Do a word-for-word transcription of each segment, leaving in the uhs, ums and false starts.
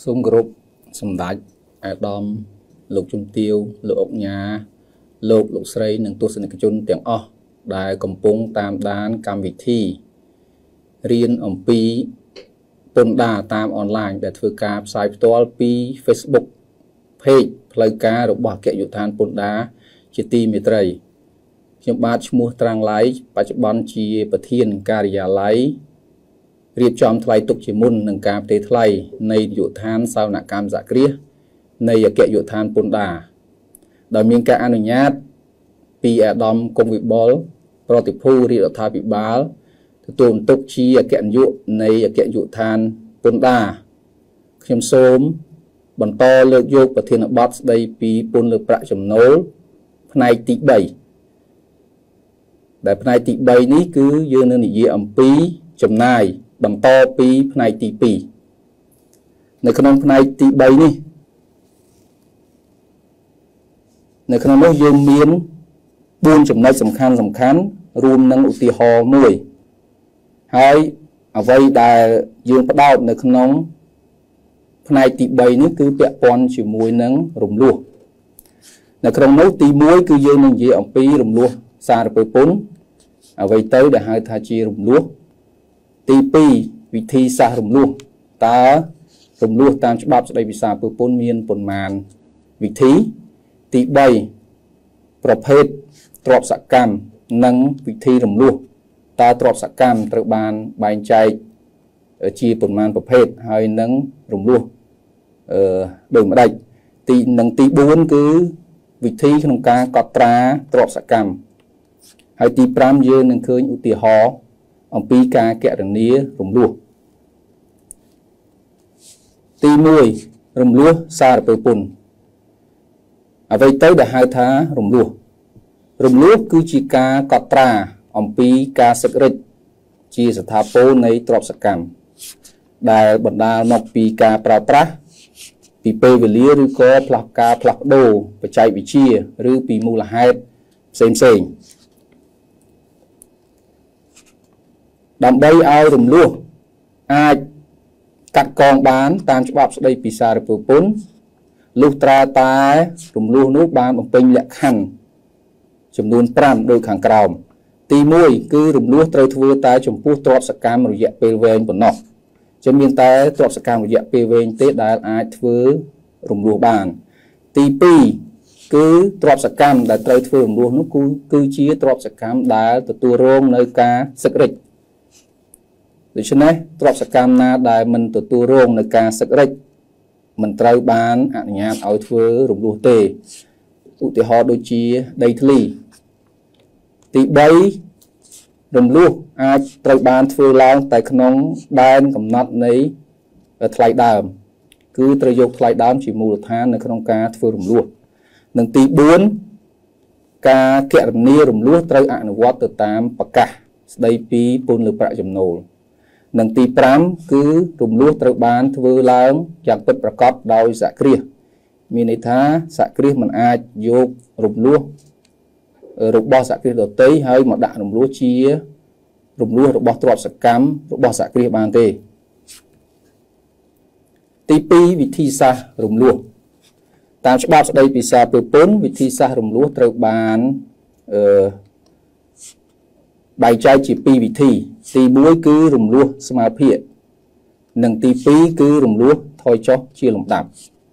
សូមគោរពសម្ដេចអាដាមលោកជំទាវលោកអុកញ៉ាលោកលោកស្រីនិងទស្សនិកជនទាំងអស់ដែលកំពុងតាមដានកម្មវិធីរៀនអំពីពន្ធដារតាមអនឡាញដែលធ្វើការផ្សាយផ្ទាល់ពី Facebook Page ផ្លូវការរបស់អគ្គនាយកដ្ឋានពន្ធដារជាទីមេត្រីខ្ញុំបាទឈ្មោះត្រាំងឡៃបច្ចុប្បន្នជាប្រធានការិយាល័យរៀបចំថ្លៃទុកជាមុននឹងការផ្ទេរថ្លៃនៃនាយកដ្ឋានសោនកម្មសហគ្រាសនៃអគ្គនាយកដ្ឋានពន្ធដារដោយមានការអនុញ្ញាតពីអាដាមគង់វិបុលប្រតិភូរាជរដ្ឋាភិបាលទទួលបន្ទុកជាអគ្គនាយកនៃអគ្គនាយកដ្ឋានពន្ធដារខ្ញុំសូមបន្តលើកយកប្រធានបទស្ដីពីពន្ធលើប្រាក់ចំណូលផ្នែកទី3ដែលផ្នែកទី3នេះគឺយើងនឹងនិយាយអំពីចំណាយបន្តពីផ្នែកទី2នៅក្នុងផ្នែកទី3នេះនៅក្នុងនោះយើងមាន4ចំណុចសំខាន់សំខាន់រួមនឹងឧទាហរណ៍មួយហើយអ្វីដែលយើងផ្ដោតនៅក្នុងផ្នែកទី3នេះគឺពាក់ព័ន្ធជាមួយនឹងរំលោះនៅក្នុងនោះទី1គឺយើងនឹងនិយាយអំពីរំលោះសារពើពន្ធអ្វីទៅដែលហៅថាជារំលោះទី2វិធីសាស្ត្ររំលោះតើរំលោះតាមច្បាប់ស្តីពីសារពើពន្ធមានប៉ុន្មានវិធីទី3ប្រភេទទ្រព្យសកម្មនិងវិធីរំលោះតើទ្រព្យសកម្មត្រូវបានបែងចែកជាប៉ុន្មានប្រភេទហើយនឹងរំលោះអឺដូចម្ដេចទីនិងទី4គឺវិធីក្នុងការកត់ត្រាទ្រព្យសកម្មហើយទី5យើងនឹងឃើញឧទាហរណ៍អំពីការគណនារំលោះទី1រំលោះសារពើពន្ធអ្វីទៅដែលហៅថារំលោះរំលោះគឺជាការកត់ត្រាអំពីការសឹករិចជាស្ថាពរនៃទ្រព្យសកម្មដែលបណ្ដាលមកពីការប្រើប្រាស់ពីពេលវេលាឬក៏ផ្លាស់ការផ្លាស់ប្ដូរបច្ចេកវិទ្យាឬពីមូលហេតុផ្សេងផ្សេងដើម្បីឲ្យរំលោះអាចកាត់កងបានតាមច្បាប់ស្តីពីសារពើពន្ធលុះត្រាតែរំលោះនោះបានបំពេញលក្ខខណ្ឌចំនួន5ដូចខាងក្រោមទី1គឺរំលោះត្រូវធ្វើតែចំពោះទ្រព្យសកម្មរយៈពេលវែងប៉ុណ្ណោះជាមានតែទ្រព្យសកម្មរយៈពេលវែងទេដែលអាចធ្វើរំលោះបានទី2គឺទ្រព្យសកម្មដែលត្រូវធ្វើរំលោះនោះគឺគឺជាទ្រព្យសកម្មដែលទទួលរងនៅការសឹករិចដូច្នេះទ្រព្យសកម្មណាដែលមិនទទួលរងនៅការសឹករិចមិនត្រូវបានអនុញ្ញាតឲ្យធ្វើរំលោះទេឧទាហរណ៍ដូចជាដីធ្លីទី3រំលោះអាចត្រូវបានធ្វើឡើងតែក្នុងដែនកំណត់នៃថ្លៃដើមគឺត្រូវយកថ្លៃដើមជាមូលដ្ឋាននៅក្នុងការធ្វើរំលោះនិងទី4ការគណនារំលោះត្រូវអនុវត្តទៅតាមប្រកាសស្តីពីពន្ធលើប្រាក់ចំណូលនិងទី5គឺរំលោះត្រូវបានធ្វើឡើងយ៉ាងពិតប្រាកដដោយសហគ្រាសមានន័យថាសហគ្រាសមិនអាចយករំលោះរបស់សហគ្រាសដទៃហើយមកដាក់រំលោះជារំលោះរបស់ទ្រព្យសកម្មរបស់សហគ្រាសបានទេទី2វិធីសាស្ត្ររំលោះតាមច្បាប់ស្តីពីសារពើពន្ធវិធីសាស្ត្ររំលោះត្រូវបានអឺបែងចែកជាពីរវិធីទី1គឺរំលោះស្មើភាគនិងទី2គឺរំលោះថយចុះជាលំដាប់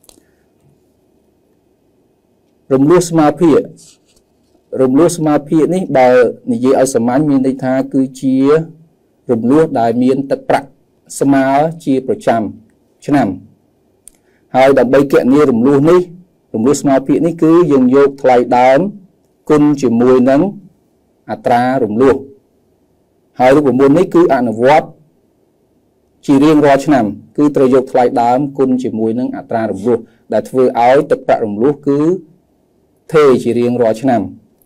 រំលោះស្មើភាគរំលោះស្មើភាគនេះបើនិយាយឲ្យសាមញ្ញមានន័យថាគឺជារំលោះដែលមានទឹកប្រាក់ស្មើជាប្រចាំឆ្នាំហើយដើម្បីគណនារំលោះនេះរំលោះស្មើភាគនេះគឺយើងយកថ្លៃដើមគុណជាមួយនឹងអត្រារំលោះហើយរូបមន្តនេះគឺអនុវត្តជារៀងរាល់ឆ្នាំគឺត្រូវយកថ្លៃដើមគុណជាមួយនឹងអត្រារំលោះដែលធ្វើឲ្យទឹកប្រាក់រំលោះគឺថេរជារៀងរាល់ឆ្នាំ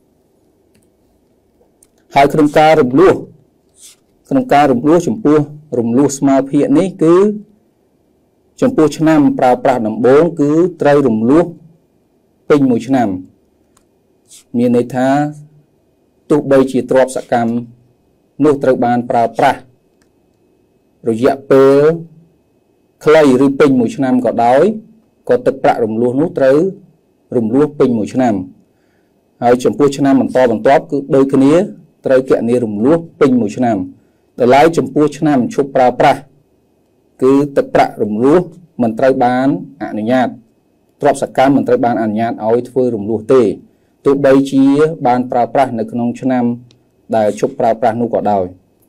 ហើយក្នុងការរំលោះក្នុងការរំលោះចំពោះរំលោះស្មើភាគនេះគឺចំពោះឆ្នាំប្រើប្រាស់ដំបូងគឺត្រូវរំលោះពេញមួយឆ្នាំមានន័យថាទោះបីជាទ្រព្យសកម្មនោះត្រូវបានប្រើប្រាស់រយៈពេល clay ឬពេញមួយឆ្នាំក៏ដោយក៏ទឹកប្រាក់រំលោះនោះត្រូវរំលោះពេញមួយឆ្នាំហើយចំពោះឆ្នាំបន្តបន្ទាប់គឺដូចគ្នាត្រូវគណនារំលោះពេញមួយឆ្នាំដល់ឡែកចំពោះឆ្នាំឈប់ប្រើប្រាស់គឺទឹកប្រាក់រំលោះមិនត្រូវបានអនុញ្ញាតទ្រព្យសកម្មមិនត្រូវបានអនុញ្ញាតឲ្យធ្វើរំលោះទេទោះបីជាបានប្រើប្រាស់នៅក្នុងឆ្នាំដែលឈប់ប្រើប្រាស់នោះក៏ដោយ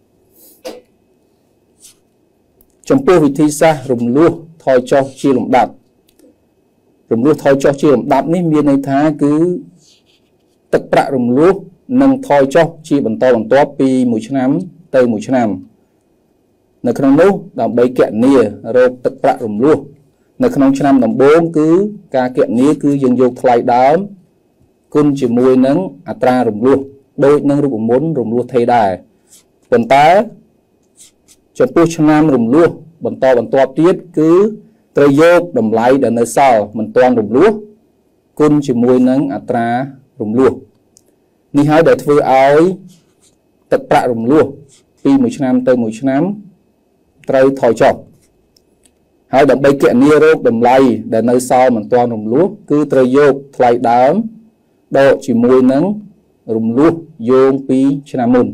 ចំពោះវិធីសាស្ត្ររំលោះថយចុះជាលំដាប់រំលោះថយចុះជាលំដាប់នេះមានន័យថាគឺទឹកប្រាក់រំលោះនឹងថយចុះជាបន្តបន្ទាប់ពីមួយឆ្នាំទៅមួយឆ្នាំនៅក្នុងនោះដើម្បីគណនារោគទឹកប្រាក់រំលោះនៅក្នុងឆ្នាំដំបូងគឺការគណនាគឺយើងយកថ្លៃដើមគុណជាមួយនឹងអត្រារំលោះដូចនឹងរូបមន្តរំលោះថេរដែរប៉ុន្តែចំពោះឆ្នាំរំលោះបន្តបន្ទាប់ទៀតគឺត្រូវយកតម្លៃដែលនៅសល់មិនទាន់រំលោះគុណជាមួយនឹងអត្រារំលោះនេះហើយដែលធ្វើឲ្យទឹកប្រាក់រំលោះពីមួយឆ្នាំទៅមួយឆ្នាំត្រូវថយចុះហើយដើម្បីគណនារោគតម្លៃដែលនៅសល់មិនទាន់រំលោះគឺត្រូវយកថ្លៃដើមដកជាមួយនឹងរំលោះយោងពីឆ្នាំមុន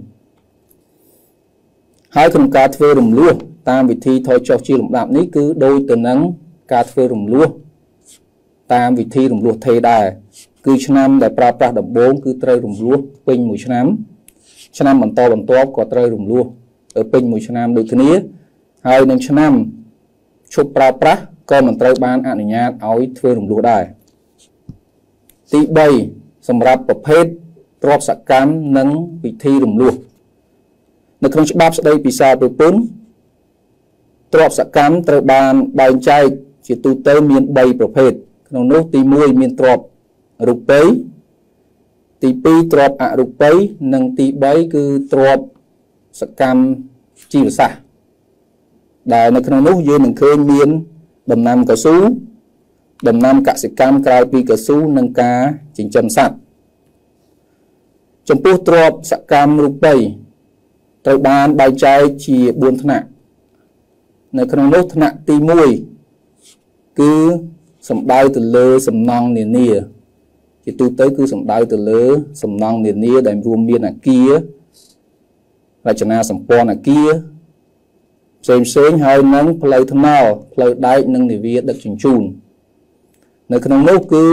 ហើយក្នុងការធ្វើរំលោះតាមវិធីថយចុះជាលំដាប់នេះគឺដូចទៅនឹងការធ្វើរំលោះតាមវិធីរំលោះថេរដែរគឺឆ្នាំដែលប្រើប្រាស់ដំបូងគឺត្រូវរំលោះពេញមួយឆ្នាំឆ្នាំបន្តបន្ទាប់ក៏ត្រូវរំលោះពេញមួយឆ្នាំដូចគ្នាហើយនឹងឆ្នាំឈប់ប្រើប្រាស់ក៏មិនត្រូវបានអនុញ្ញាតឲ្យធ្វើរំលោះដែរទីបីសម្រាប់ប្រភេទទ្រព្យសកម្មនិងវិធីរំលោះនៅក្នុងច្បាប់ស្តីពីសារពើពន្ធទ្រព្យសកម្មត្រូវបានបែងចែកជាទូទៅមានបីប្រភេទក្នុងនោះទីមួយមានទ្រព្យរូបិយទីពីរទ្រព្យអរូបិយនិងទីបីគឺទ្រព្យសកម្មជីវសាស្ត្រដែលនៅក្នុងនោះយើងនឹងឃើញមានដំណាំកស៊ូដំណាំកសិកម្មក្រៅពីកស៊ូនិងការចិញ្ចឹមសត្វចំពោះទ្រព្យសកម្មរូបិយត្រូវបានបែងចែកជាបួនថ្នាក់នៅក្នុងនោះថ្នាក់ទីមួយគឺសំដៅទៅលើសំណង់នានាជាទូទៅគឺសំដៅទៅលើសំណង់នានាដែលរួមមានអគាររចនាសម្ព័ន្ធអគារផ្សេងផ្សេងហើយនឹងផ្លូវថ្នល់ផ្លូវដែកនិងនាវាដឹកជញ្ជូននៅក្នុងនោះគឺ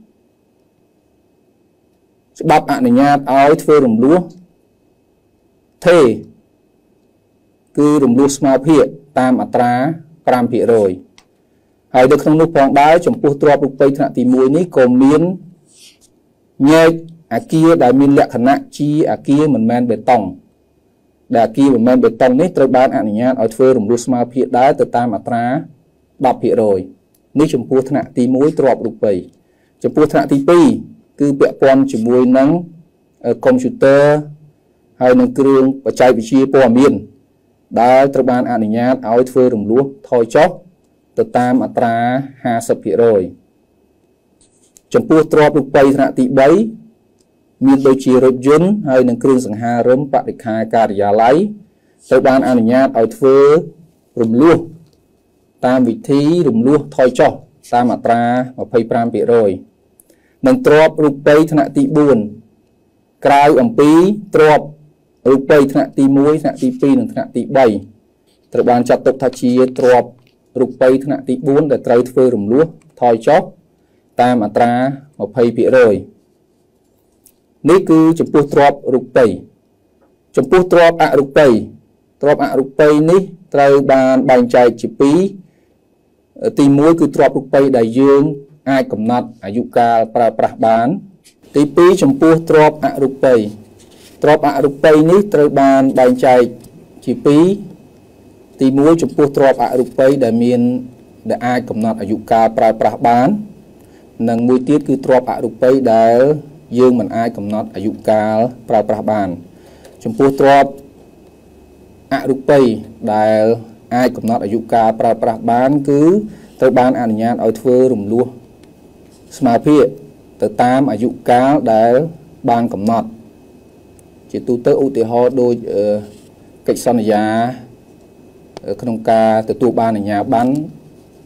ច្បាប់អនុញ្ញាតឲ្យធ្វើរំលោះថេរគឺរំលោះស្មើភាគតាមអត្រា ប្រាំភាគរយ ហើយនៅក្នុងនោះផងដែរចំពោះទ្រព្យរូបិយថ្នាក់ទីមួយនេះក៏មានញែកអគារដែលមានលក្ខណៈជាអគារមិនមែនបេតុងដែលអគារមិនមែនបេតុងនេះត្រូវបានអនុញ្ញាតឲ្យធ្វើរំលោះស្មើភាគដែរទៅតាមអត្រា ដប់ភាគរយ នេះចំពោះថ្នាក់ទីមួយទ្រព្យរូបិយចំពោះថ្នាក់ទីពីរគឺពាក់ព័ន្ធជាមួយនឹងកុំព្យូទ័រហើយនឹងគ្រឿងបច្ចេកវិទ្យាព័ត៌មានដែលត្រូវបានអនុញ្ញាតឲ្យធ្វើរំលោះថយចុះទៅតាមអត្រា ហាសិបភាគរយ ចំពោះទ្រព្យរូបិយថ្នាក់ទីបីមានដូចជារថយន្តហើយនឹងគ្រឿងសង្ហារិមបរិក្ខារការិយាល័យត្រូវបានអនុញ្ញាតឲ្យធ្វើរំលោះតាមវិធីរំលោះថយចុះតាមអត្រា ម្ភៃប្រាំភាគរយ និងទ្រព្យរូបិយថ្នាក់ទីបួនក្រៅអំពីទ្រព្យរូបិយថ្នាក់ទីមួយថ្នាក់ទីពីរនិងថ្នាក់ទីបីត្រូវបានចាត់ទុកថាជាទ្រព្យរូបិយថ្នាក់ទីបួនដែលត្រូវធ្វើរំលោះថយចុះតាមអត្រា ម្ភៃភាគរយ នេះគឺចំពោះទ្រព្យរូបិយចំពោះទ្រព្យអរូបិយទ្រព្យអរូបិយនេះត្រូវបានបែងចែកជាពីរទីមួយគឺទ្រព្យរូបិយដែលយើងអាចកំណត់អាយុកាលប្រើប្រាស់បានទីពីរចំពោះទ្រព្យអរូបិយទ្រព្យអរូបិយនេះត្រូវបានបែងចែកជាពីរទីមួយចំពោះទ្រព្យអរូបិយដែលមានដែលអាចកំណត់អាយុកាលប្រើប្រាស់បាននិងមួយទៀតគឺទ្រព្យអរូបិយដែលយើងមិនអាចកំណត់អាយុកាលប្រើប្រាស់បានចំពោះទ្រព្យអរូបិយដែលអាចកំណត់អាយុកាលប្រើប្រាស់បានគឺត្រូវបានអនុញ្ញាតឲ្យធ្វើរំលោះស្មើភាគទៅតាមអាយុកាលដែលបានកំណត់ជាទូទៅឧទាហរណ៍ដូចកិច្ចសន្យាក្នុងការទទួលបានអាជ្ញាប័ណ្ណ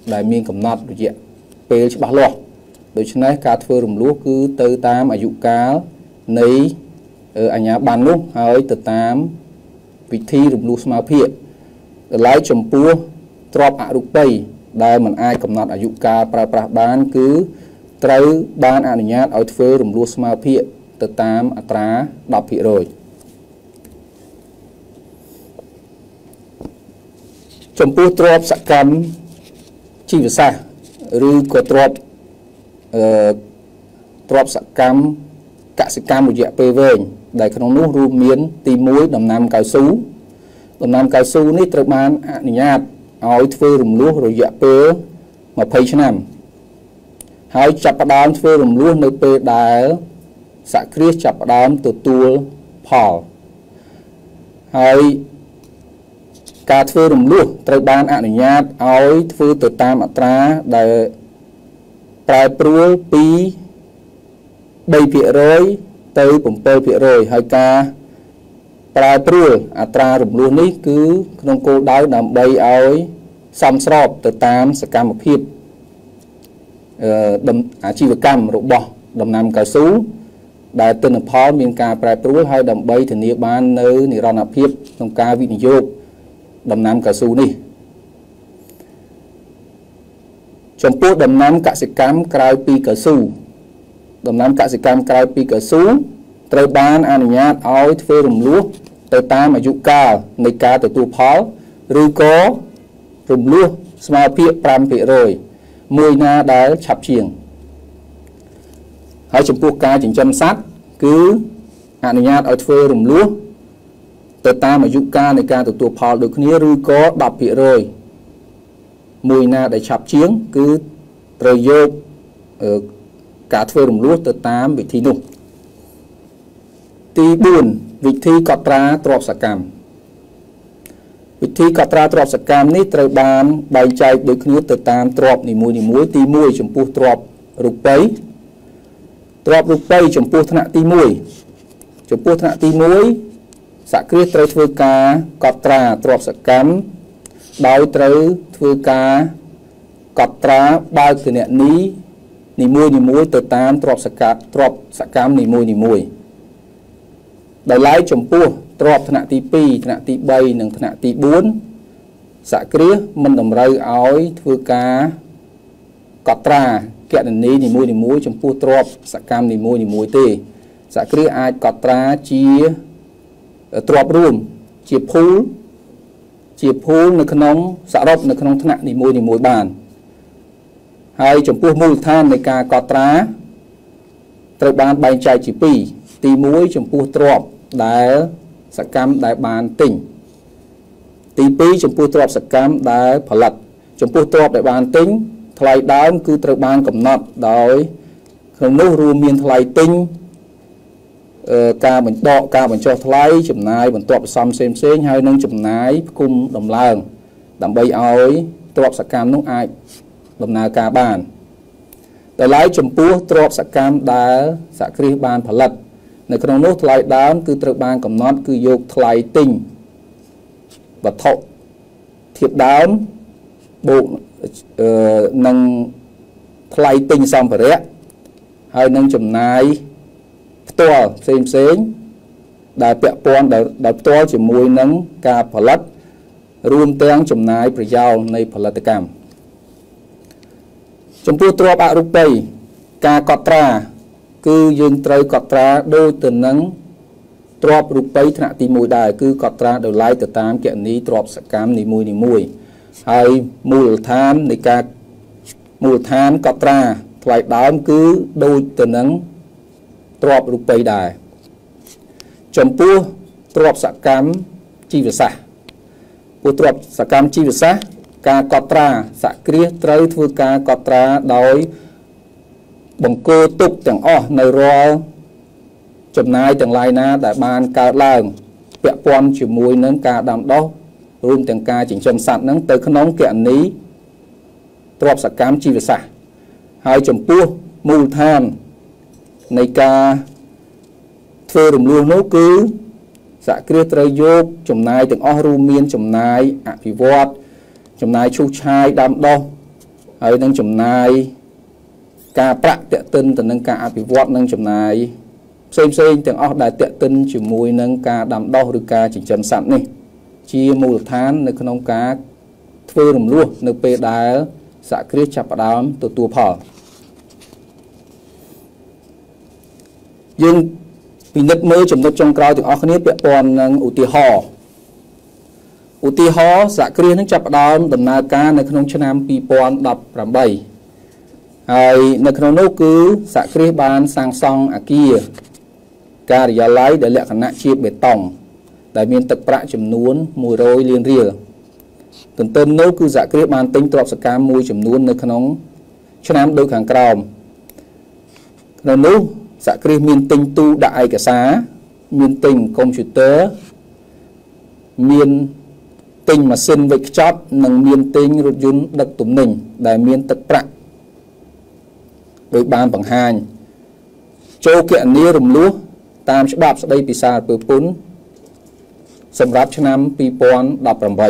ដែលមានកំណត់រយៈពេលច្បាស់លាស់ដូច្នេះការធ្វើរំលោះគឺទៅតាមអាយុកាលនៃអាជ្ញាប័ណ្ណនោះហើយទៅតាមវិធីរំលោះស្មារតីដល់ឡែកចំពោះទ្រព្យអរូបីដែលមិនអាចកំណត់អាយុកាលប្រើប្រាស់បានគឺត្រូវបានអនុញ្ញាតឲ្យធ្វើរំលោះស្មារតីទៅតាមអត្រា ដប់ភាគរយ ចំពោះទ្រព្យសកម្មជីវសាស្ត្រឬក៏ទ្រព្យអឺទ្រព្យសកម្មកសិកម្មរយៈពេលវែងដែលក្នុងនោះរួមមានទីមួយដំណាំកៅស៊ូដំណាំកៅស៊ូនេះត្រូវបានអនុញ្ញាតឲ្យធ្វើរំលោះរយៈពេល ម្ភៃ ឆ្នាំហើយចាប់ផ្ដើមធ្វើរំលោះនៅពេលដែលសហគ្រាសចាប់ផ្ដើមទទួលផលហើយការធ្វើរំលោះត្រូវបានអនុញ្ញាតឲ្យធ្វើទៅតាមអត្រាដែលប្រែប្រួលពី 3ភាគរយ ទៅ 7ភាគរយ ហើយការប្រែប្រួលអត្រារំលោះនេះគឺក្នុងគោលដៅដើម្បីឲ្យសមស្របទៅតាមសកម្មភាពអឺអាជីវកម្មរបស់ដំណាំកៅស៊ូដែលទិន្នផលមានការប្រែប្រួលហើយដើម្បីធានាបាននៅនិរន្តរភាពក្នុងការវិនិយោគដំណាំកៅស៊ូនេះចំពោះដំណាំកសិកម្មក្រៅពីកៅស៊ូដំណាំកសិកម្មក្រៅពីកៅស៊ូត្រូវបានអនុញ្ញាតឲ្យធ្វើរំលោះទៅតាមអាយុកាលនៃការទទួលផលឬក៏រំលោះស្មើភាគ 5ភាគរយ មួយណាដែលឆាប់ជាងហើយចំពោះការចិញ្ចឹមសត្វគឺអនុញ្ញាតឲ្យធ្វើរំលោះទៅតាមអាយុកាលនៃការទទួលផលដូចគ្នាឬក៏ ដប់ភាគរយ មួយណាដែលឆាប់ជាងគឺត្រូវយកការធ្វើរំលោះទៅតាមវិធីនោះទី 4 វិធីកត់ត្រាទ្រព្យសកម្មវិធីកត់ត្រាទ្រព្យសកម្មនេះត្រូវបានបែងចែកដូចគ្នាទៅតាមទ្រព្យនីមួយៗទី 1 ចំពោះទ្រព្យរូបិយទ្រព្យរូបិយចំពោះថ្នាក់ទី 1 ចំពោះថ្នាក់ទី 1 សហគ្រាសត្រូវធ្វើការកត់ត្រាទ្រព្យសកម្មដោយត្រូវធ្វើការកត់ត្រាបើកគណនីនីមួយៗទៅតាមទ្រព្យសកម្មទ្រព្យសកម្មនីមួយៗដោយឡែកចំពោះទ្រព្យថ្នាក់ទី 2 ថ្នាក់ទី 3 និងថ្នាក់ទី 4 សហគ្រាសមិនតម្រូវឲ្យធ្វើការកត់ត្រាគណនីនីមួយៗចំពោះទ្រព្យសកម្មនីមួយៗទេសហគ្រាសអាចកត់ត្រាជាទ្រព្យរួមជាភូលជាភូលនៅក្នុងសរុបនៅក្នុងថ្នាក់នីមួយៗបានហើយចំពោះមូលដ្ឋាននៃការកត់ត្រាត្រូវបានបែងចែកជា 2 ទី 1 ចំពោះទ្រព្យដែលសកម្មដែលបានទិញទី 2 ចំពោះទ្រព្យសកម្មដែលផលិតចំពោះទ្រព្យដែលបានទិញថ្លៃដើមគឺត្រូវបានកំណត់ដោយក្នុងនោះរួមមានថ្លៃទិញការបញ្ដកការបញ្ចុះថ្លៃចំណាយបន្ទាប់បន្សំផ្សេងផ្សេងហើយនឹងចំណាយផ្គុំដំឡើងដើម្បីឲ្យទ្រព្យសកម្មនោះអាចដំណើរការបានតែឡើយចំពោះទ្រព្យសកម្មដែលសហគ្រាសបានផលិតនៅក្នុងនោះថ្លៃដើមគឺត្រូវបានកំណត់គឺយកថ្លៃទិញវត្ថុធៀបដើមបូកនឹងថ្លៃទិញសម្ភារៈហើយនឹងចំណាយផ្ទាល់ផ្សេងផ្សេងដែលពាក់ព័ន្ធដោយផ្ទាល់ជាមួយនឹងការផលិតរួមទាំងចំណាយប្រយោលនៃផលិតកម្មចំពោះទ្រព្យអរូបីការកត់ត្រាគឺយើងត្រូវកត់ត្រាដូចទៅនឹងទ្រព្យរូបិយថ្នាក់ទី 1 ដែរគឺកត់ត្រាដោយឡែកទៅតាមគណនីទ្រព្យសកម្មនីមួយៗហើយមូលដ្ឋាននៃការមូលដ្ឋានកត់ត្រាថ្លៃដើមគឺដូចទៅនឹងទ្រព្យរូបិយដែរចំពោះទ្រព្យសកម្មជីវសាស្ត្រពោះទ្រព្យសកម្មជីវសាស្ត្រការកត់ត្រាសហគ្រាសត្រូវធ្វើការកត់ត្រាដោយបង្គោលទុកទាំងអស់នៅរាល់ចំណាយទាំងឡាយណាដែលបានកើតឡើងពាក់ព័ន្ធជាមួយនឹងការដាំដុះរួមទាំងការចិញ្ចឹមសត្វនឹងទៅក្នុងគណនីទ្រព្យសកម្មជីវសាស្ត្រហើយចំពោះមូលដ្ឋាននៃការធ្វើរំលោះនោះគឺសហគ្រាសត្រូវយកចំណាយទាំងអស់រួមមានចំណាយអភិវឌ្ឍចំណាយឈូសឆាយដាំដុះហើយនឹងចំណាយការប្រាក់តេតិនទៅនឹងការអភិវឌ្ឍនឹងចំណាយផ្សេងផ្សេងទាំងអស់ដែលតេតិនជាមួយនឹងការដាំដុះឬការចិញ្ចឹមសត្វនេះជាមូលដ្ឋាននៅក្នុងការធ្វើរំលោះនៅពេលដែលសហគ្រាសចាប់ផ្ដើមទទួលផលយើងពិនិត្យមើលចំណុចចុងក្រោយទាំងអស់គ្នាពាក់ព័ន្ធនឹងឧទាហរណ៍ឧទាហរណ៍សហគ្រាសនឹងចាប់ផ្ដើមដំណើរការនៅក្នុងឆ្នាំពីរពាន់ដប់ប្រាំបីហើយនៅក្នុងនោះគឺសហគ្រាសបានសាងសង់អគារការិយាល័យដែលលក្ខណៈជាបេតុងដែលមានទឹកប្រាក់ចំនួនមួយរយលានរៀលទន្ទឹមនោះគឺសហគ្រាសបានទិញទ្រព្យសកម្មមួយចំនួននៅក្នុងឆ្នាំដូចខាងក្រោមក្នុងនោះសហគ្រាសមានទិញទូដាក់ឯកសារមានទិញកុំព្យូទ័រមានទិញម៉ាស៊ីនវេចខ្ចប់និងមានទិញរថយន្តដឹកទំនិញដែលមានទឹកប្រាក់ដោយបានបង្ហាញចូលគណនារំលោះតាមច្បាប់ស្តីពីសារពើពន្ធសម្រាប់ឆ្នាំពីរពាន់ដប់ប្រាំបី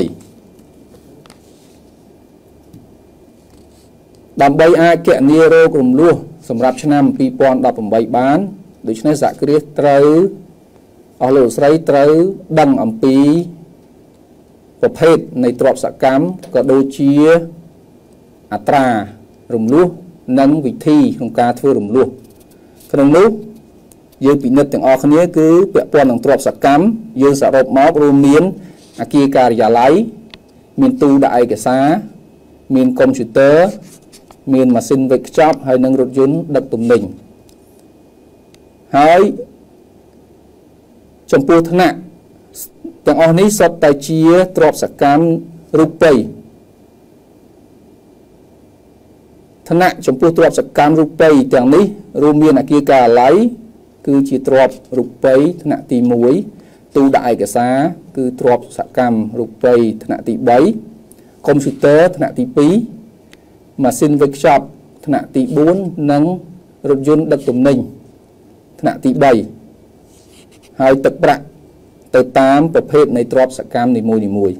ដើម្បីអាចគណនារោគរំលោះសម្រាប់ឆ្នាំពីរពាន់ដប់ប្រាំបីបានដូច្នេះសហគ្រាសត្រូវអស់លោកស្រីត្រូវដឹងអំពីប្រភេទនៃទ្រព្យសកម្មក៏ដូចជាអត្រារំលោះនិងវិធីក្នុងការធ្វើរំលោះក្នុងនោះយើងពិនិត្យទាំងអស់គ្នាគឺពាក់ព័ន្ធនឹងទ្រព្យសកម្មយើងសរុបមករួមមានអគារការិយាល័យមានទូដាក់ឯកសារមានកុំព្យូទ័រមានម៉ាស៊ីនវេចខ្ចប់ហើយនិងរថយន្តដឹកទំនិញហើយចំពោះថ្នាក់ទាំងអស់នេះសុទ្ធតែជាទ្រព្យសកម្មរូបិយថ្នាក់ចំពោះទ្រព្យសកម្មរូបិយទាំងនេះរួមមានអគារការិយាល័យគឺជាទ្រព្យរូបិយថ្នាក់ទីមួយទូដាក់ឯកសារគឺទ្រព្យសកម្មរូបិយថ្នាក់ទីបីកុំព្យូទ័រថ្នាក់ទីពីរម៉ាស៊ីនវេចខ្ចប់ថ្នាក់ទីបួននិងរថយន្តដឹកទំនិញថ្នាក់ទីបីហើយទឹកប្រាក់ទៅតាមប្រភេទនៃទ្រព្យសកម្មនីមួយៗ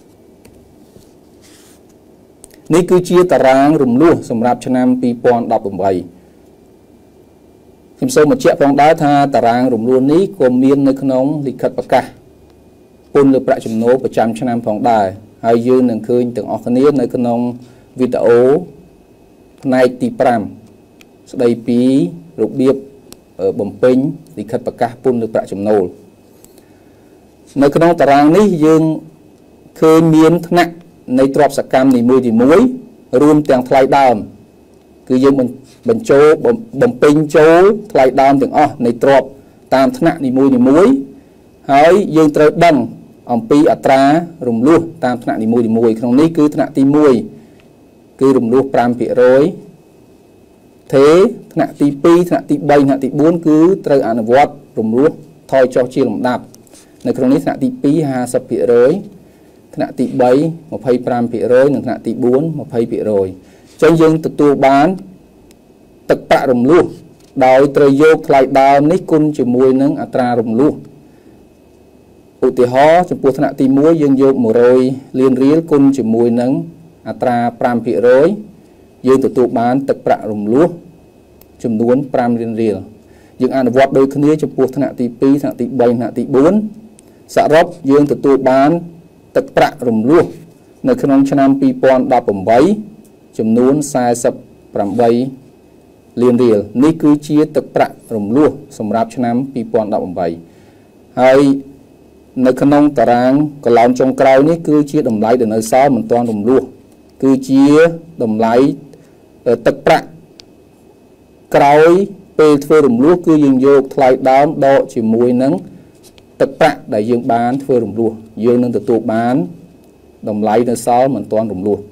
នេះគឺជាតារាងរំលោះសម្រាប់ឆ្នាំពីរពាន់ដប់ប្រាំបីខ្ញុំសូមបញ្ជាក់ផងដែរថាតារាងរំលោះនេះក៏មាននៅក្នុងលិខិតប្រកាសពន្ធលើប្រាក់ចំណូលប្រចាំឆ្នាំផងដែរហើយយើងនឹងឃើញទាំងអស់គ្នានៅក្នុងវីដេអូផ្នែកទីប្រាំស្ដីពីរបៀបបំពេញលិខិតប្រកាសពន្ធលើប្រាក់ចំណូលនៅក្នុងតារាងនេះយើងឃើញមានថ្នាក់នៃទ្រព្យសកម្មនីមួយៗរួមទាំងថ្លៃដើមគឺយើងបញ្ចូលបំពេញចូលថ្លៃដើមទាំងអស់នៃទ្រព្យតាមថ្នាក់នីមួយៗហើយយើងត្រូវដឹងអំពីអត្រារំលោះតាមថ្នាក់នីមួយៗក្នុងនេះគឺថ្នាក់ទីមួយគឺរំលោះប្រាំភាគរយទេថ្នាក់ទីពីរថ្នាក់ទីបីថ្នាក់ទីបួនគឺត្រូវអនុវត្តរំលោះថយចុះជាលំដាប់នៅក្នុងនេះថ្នាក់ទីពីរ ហាសិបភាគរយថ្នាក់ទីបី ម្ភៃប្រាំភាគរយនិងថ្នាក់ទីបួន ម្ភៃភាគរយអញ្ចឹងយើងទទួលបានទឹកប្រាក់រំលោះដោយត្រូវយកថ្លៃដើមនេះគុណជាមួយនឹងអត្រារំលោះឧទាហរណ៍ចំពោះថ្នាក់ទីមួយយើងយកមួយរយលានរៀលគុណជាមួយនឹងអត្រាប្រាំភាគរយយើងទទួលបានទឹកប្រាក់រំលោះចំនួនប្រាំលានរៀលយើងអនុវត្តដូចគ្នាចំពោះថ្នាក់ទីពីរថ្នាក់ទីបីថ្នាក់ទីបួនសរុបយើងទទួលបានទឹកប្រាក់រំលោះនៅក្នុងឆ្នាំពីរពាន់ដប់ប្រាំបីចំនួនសែសិបប្រាំបីលានរៀលនេះគឺជាទឹកប្រាក់រំលោះសម្រាប់ឆ្នាំពីរពាន់ដប់ប្រាំបីហើយនៅក្នុងតារាងកន្លងចុងក្រោយនេះគឺជាតម្លៃដែលនៅសល់មិនទាន់រំលោះគឺជាតម្លៃទឹកប្រាក់ក្រោយពេលធ្វើរំលោះគឺយើងយកថ្លៃដើមដកជាមួយនឹងទឹកប្រាក់ដែលយើងបានធ្វើរំលោះយើងនឹងទទួលបានតម្លៃនៅសល់មិនទាន់រំលោះ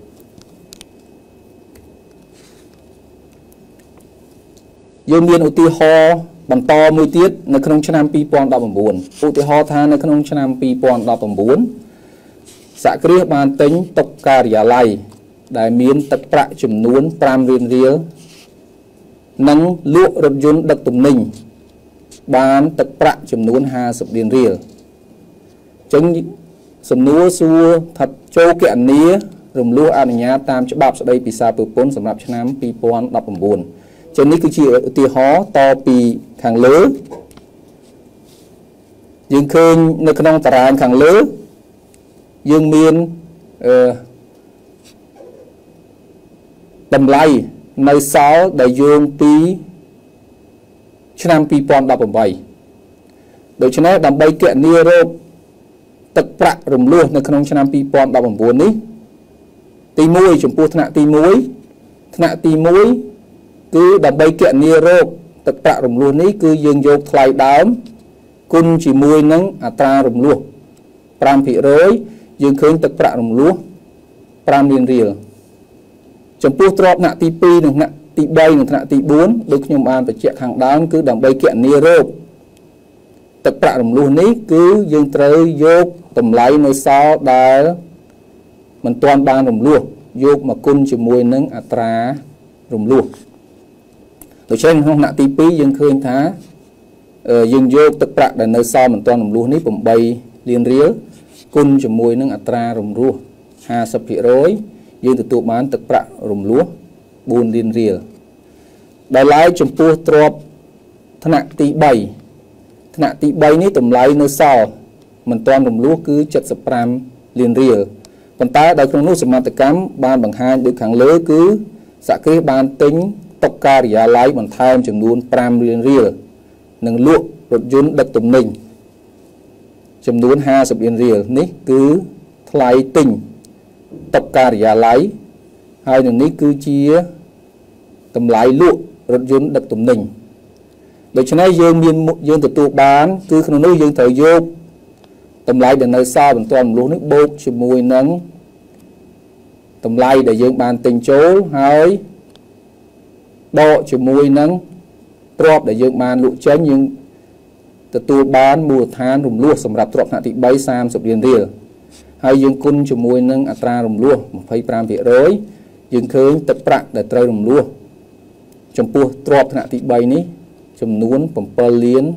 យើងមានឧទាហរណ៍បន្តមួយទៀតនៅក្នុងឆ្នាំពីរពាន់ដប់ប្រាំបួនឧទាហរណ៍ថានៅក្នុងឆ្នាំពីរពាន់ដប់ប្រាំបួនសហគ្រាសបានទិញតុការិយាល័យដែលមានទឹកប្រាក់ចំនួនប្រាំលានរៀលនិងលក់រថយន្តដឹកទំនិញបានទឹកប្រាក់ចំនួនហាសិបលានរៀលអញ្ចឹងសំណួរសួរថាចូលគណនារំលោះអនុញ្ញាតតាមច្បាប់ស្តីពីសារពើពន្ធសម្រាប់ឆ្នាំពីរពាន់ដប់ប្រាំបួនចឹងនេះគឺជាឧទាហរណ៍តពីខាងលើយើងឃើញនៅក្នុងតារាងខាងលើយើងមានអឺតម្លៃនៅសល់ដែលយោងពីឆ្នាំពីរពាន់ដប់ប្រាំeightដូច្នេះដើម្បីគណនារោគទឹកប្រាក់រំលោះនៅក្នុងឆ្នាំពីរពាន់ដប់ប្រាំបួននេះទីមួយចំពោះថ្នាក់ទីមួយថ្នាក់ទីមួយគឺដើម្បីគណនារោគទឹកប្រាក់រំលោះនេះគឺយើងយកថ្លៃដើមគុណជាមួយនឹងអត្រារំលោះfive percentយើងឃើញទឹកប្រាក់រំលោះfiveលានរៀលចំពោះទ្រព្យថ្នាក់ទីtwoនិងថ្នាក់ទីthreeនិងថ្នាក់ទីfourដូចខ្ញុំបានបញ្ជាក់ខាងដើមគឺដើម្បីគណនារោគទឹកប្រាក់រំលោះនេះគឺយើងត្រូវយកតម្លៃនៅសល់ដែលមិនទាន់បានរំលោះយកមកគុណជាមួយនឹងអត្រារំលោះដូច្នេះក្នុងថ្នាក់ទីtwoយើងឃើញថាយើងយកទឹកប្រាក់ដែលនៅសល់មិនទាន់រំលោះនេះeightលានរៀលគុណជាមួយនឹងអត្រារំលោះfifty percentយើងទទួលបានទឹកប្រាក់រំលោះfourលានរៀលដល់ឡែកចំពោះទ្រព្យថ្នាក់ទីthreeថ្នាក់ទីthreeនេះតម្លៃនៅសល់មិនទាន់រំលោះគឺseventy-fiveលានរៀលប៉ុន្តែដោយក្នុងនោះសមត្ថកម្មបានបង្ហាញដូចខាងលើគឺសហគ្រាសបានទិញតុការិយាល័យបន្ថែមចំនួនfiveលានរៀលនិងលក់រថយន្តដឹកទំនិញចំនួនfiftyលានរៀលនេះគឺថ្លៃទិញតុការិយាល័យហើយនឹងនេះគឺជាតម្លៃលក់រថយន្តដឹកទំនិញដូច្នេះយើងមានយើងទទួលបានគឺក្នុងនោះយើងត្រូវយកតម្លៃដែលនៅសល់បន្ទាន់រំលោះនេះបូកជាមួយនឹងតម្លៃដែលយើងបានទិញចូលហើយដកជាមួយនឹងទ្រព្យដែលយើងបានលក់ចេញយើងទទួលបានមូលដ្ឋានរំលោះសម្រាប់ទ្រព្យថ្នាក់ទីthree thirtyលានរៀលហើយយើងគុណជាមួយនឹងអត្រារំលោះtwenty-five percentយើងឃើញទឹកប្រាក់ដែលត្រូវរំលោះចំពោះទ្រព្យថ្នាក់ទីthreeនេះចំនួនsevenលាន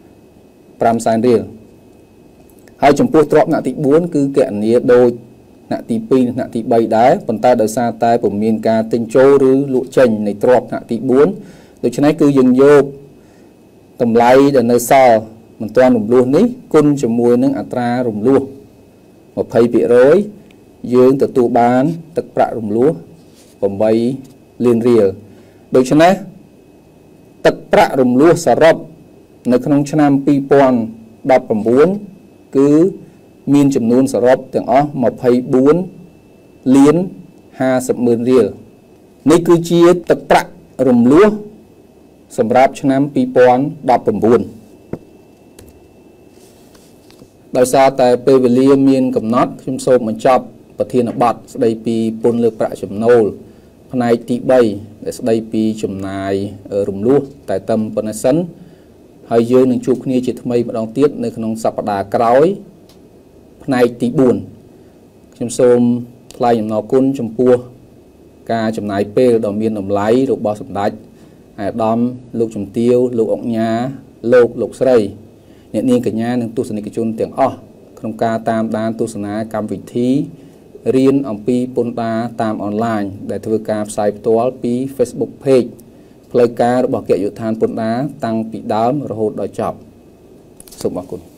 fiveសែនរៀលហើយចំពោះទ្រព្យថ្នាក់ទីfourគឺគណនាដូចថ្នាក់ទីtwoនិងថ្នាក់ទីthreeដែរប៉ុន្តែដោយសារតែពុំមានការទិញចូលឬលក់ចេញនៃទ្រព្យថ្នាក់ទីfourដូច្នេះគឺយើងយកតម្លៃដែលនៅសល់មិនទាន់រំលោះនេះគុណជាមួយនឹងអត្រារំលោះtwenty percentយើងទទួលបានទឹកប្រាក់រំលោះeightលានរៀលដូច្នេះទឹកប្រាក់រំលោះសរុបនៅក្នុងឆ្នាំtwo thousand nineteenគឺមានចំនួនសរុបទាំងអស់twenty-fourលានfiftyម៉ឺនរៀលនេះគឺជាទឹកប្រាក់រំលោះសម្រាប់ឆ្នាំtwo thousand nineteenដោយសារតែពេលវេលាមានកំណត់ខ្ញុំសូមបញ្ចប់ប្រធានបទស្ដីពីពន្ធលើប្រាក់ចំណូលផ្នែកទីthreeដែលស្ដីពីចំណាយរំលោះតែតែប៉ុណ្ណេះសិនហើយយើងនឹងជួបគ្នាជាថ្មីម្ដងទៀតនៅក្នុងសប្តាហ៍ក្រោយផ្នែកទីfourខ្ញុំសូមថ្លែងអំណរគុណចំពោះការចំណាយពេលដ៏មានតម្លៃរបស់សម្ដេចអាយដាមលោកជំទាវលោកអុកញ៉ាលោកលោកស្រីអ្នកនាងកញ្ញានិងទស្សនិកជនទាំងអស់ក្នុងការតាមដានទស្សនាកម្មវិធីរៀនអំពីពន្ធដារតាមអនឡាញដែលធ្វើការផ្សាយផ្ទាល់ពី Facebook Page ផ្លូវការរបស់គណៈយុទ្ធដ្ឋានពន្ធដារតាំងពីដើមរហូតដល់ចប់សូមអរគុណ